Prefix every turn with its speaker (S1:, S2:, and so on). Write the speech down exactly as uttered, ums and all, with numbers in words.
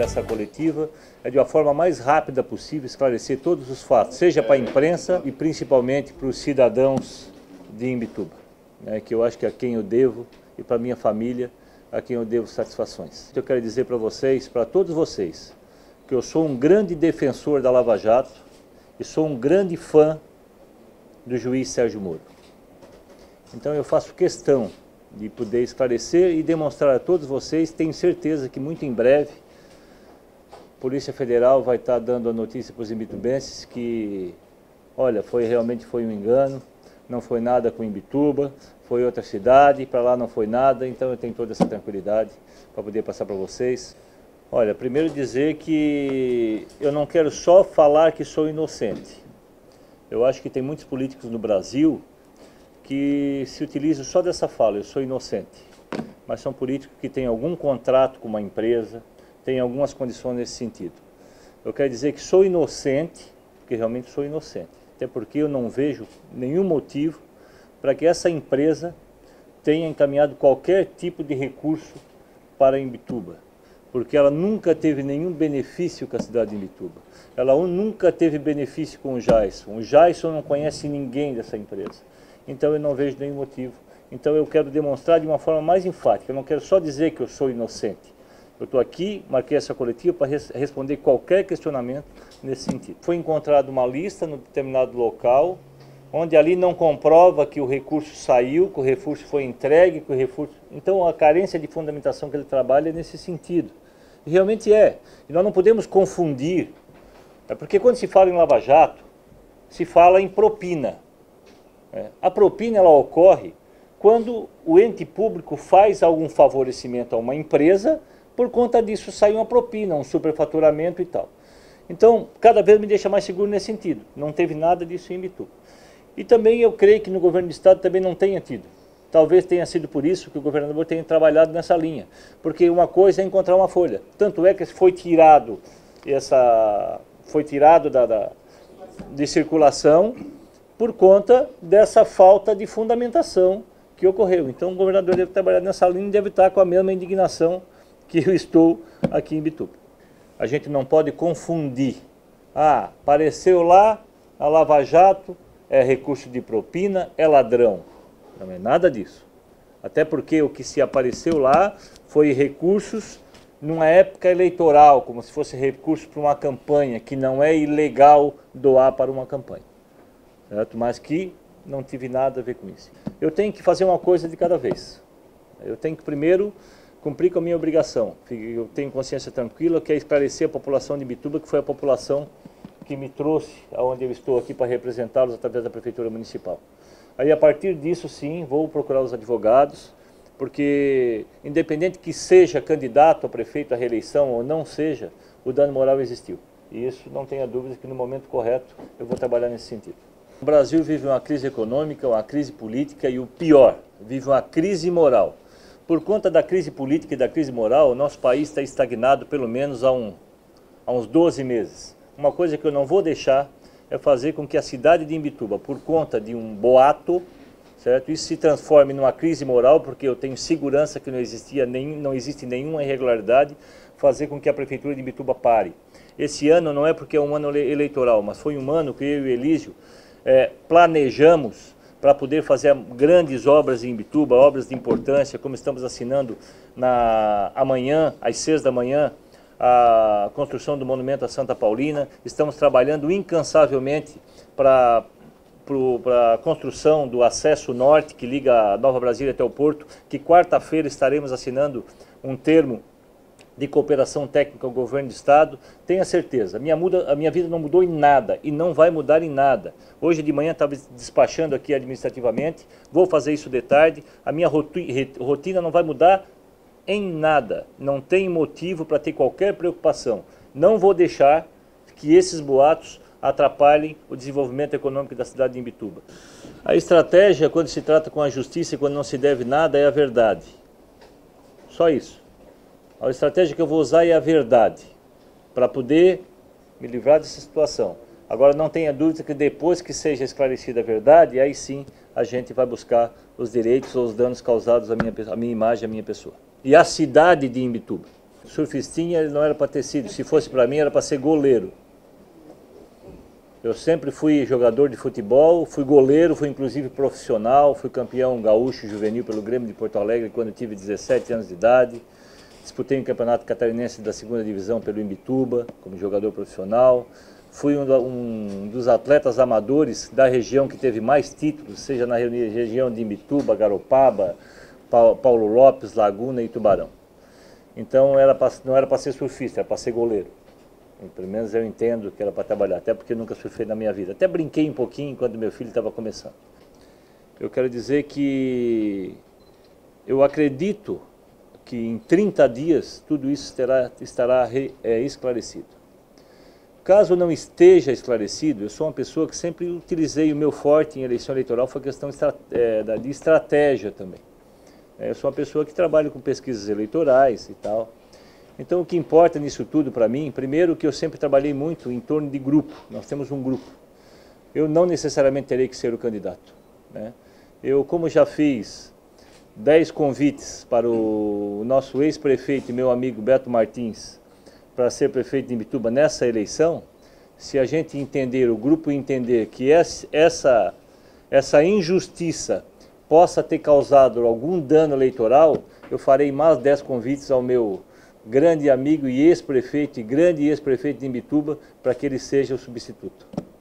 S1: essa coletiva é de uma forma mais rápida possível esclarecer todos os fatos, seja para a imprensa e principalmente para os cidadãos de Imbituba, né, que eu acho que é a quem eu devo e para a minha família a quem eu devo satisfações. Eu quero dizer para vocês, para todos vocês, que eu sou um grande defensor da Lava Jato e sou um grande fã do juiz Sérgio Moro. Então eu faço questão de poder esclarecer e demonstrar a todos vocês, tenho certeza que muito em breve a Polícia Federal vai estar dando a notícia para os imbitubenses que, olha, foi, realmente foi um engano, não foi nada com Imbituba, foi outra cidade, para lá não foi nada, então eu tenho toda essa tranquilidade para poder passar para vocês. Olha, primeiro dizer que eu não quero só falar que sou inocente. Eu acho que tem muitos políticos no Brasil que se utilizam só dessa fala, eu sou inocente. Mas são políticos que têm algum contrato com uma empresa, têm algumas condições nesse sentido. Eu quero dizer que sou inocente, porque realmente sou inocente. Até porque eu não vejo nenhum motivo para que essa empresa tenha encaminhado qualquer tipo de recurso para Imbituba. Porque ela nunca teve nenhum benefício com a cidade de Imbituba. Ela nunca teve benefício com o Jaison. O Jaison não conhece ninguém dessa empresa. Então eu não vejo nenhum motivo. Então eu quero demonstrar de uma forma mais enfática. Eu não quero só dizer que eu sou inocente. Eu estou aqui, marquei essa coletiva para res responder qualquer questionamento nesse sentido. Foi encontrada uma lista no determinado local, onde ali não comprova que o recurso saiu, que o recurso foi entregue, que o recurso... Então a carência de fundamentação que ele trabalha é nesse sentido. E realmente é. E nós não podemos confundir. É porque quando se fala em Lava Jato, se fala em propina. É. A propina ela ocorre quando o ente público faz algum favorecimento a uma empresa, por conta disso sai uma propina, um superfaturamento e tal. Então, cada vez me deixa mais seguro nesse sentido. Não teve nada disso em Imbituba. E também eu creio que no governo do estado também não tenha tido. Talvez tenha sido por isso que o governador tenha trabalhado nessa linha. Porque uma coisa é encontrar uma folha. Tanto é que foi tirado, essa, foi tirado da, da, de circulação por conta dessa falta de fundamentação que ocorreu. Então o governador deve trabalhar nessa linha e deve estar com a mesma indignação que eu estou aqui em Imbituba. A gente não pode confundir. Ah, apareceu lá a Lava Jato, é recurso de propina, é ladrão. Não é nada disso. Até porque o que se apareceu lá foi recursos numa época eleitoral, como se fosse recurso para uma campanha, que não é ilegal doar para uma campanha. Certo? Mas que não tive nada a ver com isso. Eu tenho que fazer uma coisa de cada vez. Eu tenho que primeiro cumprir com a minha obrigação. Eu tenho consciência tranquila, que é esclarecer a população de Imbituba, que foi a população que me trouxe aonde eu estou aqui para representá-los através da Prefeitura Municipal. Aí a partir disso sim, vou procurar os advogados, porque independente que seja candidato a prefeito à reeleição ou não seja, o dano moral existiu. E isso não tenha dúvida que no momento correto eu vou trabalhar nesse sentido. O Brasil vive uma crise econômica, uma crise política e o pior, vive uma crise moral. Por conta da crise política e da crise moral, o nosso país está estagnado pelo menos há, um, há uns doze meses. Uma coisa que eu não vou deixar é fazer com que a cidade de Imbituba, por conta de um boato, certo? Isso se transforme numa crise moral, porque eu tenho segurança que não, existia nem, não existe nenhuma irregularidade, fazer com que a Prefeitura de Imbituba pare. Esse ano não é porque é um ano eleitoral, mas foi um ano que eu e o Elísio é, planejamos para poder fazer grandes obras em Imbituba, obras de importância, como estamos assinando na, amanhã, às seis da manhã, a construção do Monumento à Santa Paulina. Estamos trabalhando incansavelmente para a construção do acesso norte, que liga a Nova Brasília até o Porto, que quarta-feira estaremos assinando um termo de cooperação técnica com o governo do estado. Tenha certeza, a minha, muda, a minha vida não mudou em nada e não vai mudar em nada. Hoje de manhã estava despachando aqui administrativamente, vou fazer isso de tarde, a minha rotina não vai mudar em nada, não tem motivo para ter qualquer preocupação. Não vou deixar que esses boatos atrapalhem o desenvolvimento econômico da cidade de Imbituba. A estratégia, quando se trata com a justiça e quando não se deve nada, é a verdade. Só isso. A estratégia que eu vou usar é a verdade, para poder me livrar dessa situação. Agora não tenha dúvida que depois que seja esclarecida a verdade, aí sim a gente vai buscar os direitos ou os danos causados à minha, à minha imagem, à minha pessoa. E à cidade de Imbituba. Surfistinha ele não era para ter sido, se fosse para mim era para ser goleiro. Eu sempre fui jogador de futebol, fui goleiro, fui inclusive profissional, fui campeão gaúcho juvenil pelo Grêmio de Porto Alegre quando eu tive dezessete anos de idade. Disputei um campeonato catarinense da segunda divisão pelo Imbituba, como jogador profissional. Fui um, um dos atletas amadores da região que teve mais títulos, seja na região de Imbituba, Garopaba, Paulo Lopes, Laguna e Tubarão. Então era pra, não era para ser surfista, era para ser goleiro. E, pelo menos eu entendo que era para trabalhar, até porque eu nunca surfei na minha vida. Até brinquei um pouquinho enquanto meu filho estava começando. Eu quero dizer que eu acredito que em trinta dias tudo isso terá, estará re, é, esclarecido. Caso não esteja esclarecido, eu sou uma pessoa que sempre utilizei o meu forte em eleição eleitoral, foi questão de estratégia também. Eu sou uma pessoa que trabalha com pesquisas eleitorais e tal. Então o que importa nisso tudo para mim, primeiro que eu sempre trabalhei muito em torno de grupo, nós temos um grupo. Eu não necessariamente terei que ser o candidato, né? Eu, como já fiz dez convites para o nosso ex-prefeito e meu amigo Beto Martins para ser prefeito de Imbituba nessa eleição, se a gente entender, o grupo entender que essa, essa injustiça possa ter causado algum dano eleitoral, eu farei mais dez convites ao meu grande amigo e ex-prefeito e grande ex-prefeito de Imbituba para que ele seja o substituto.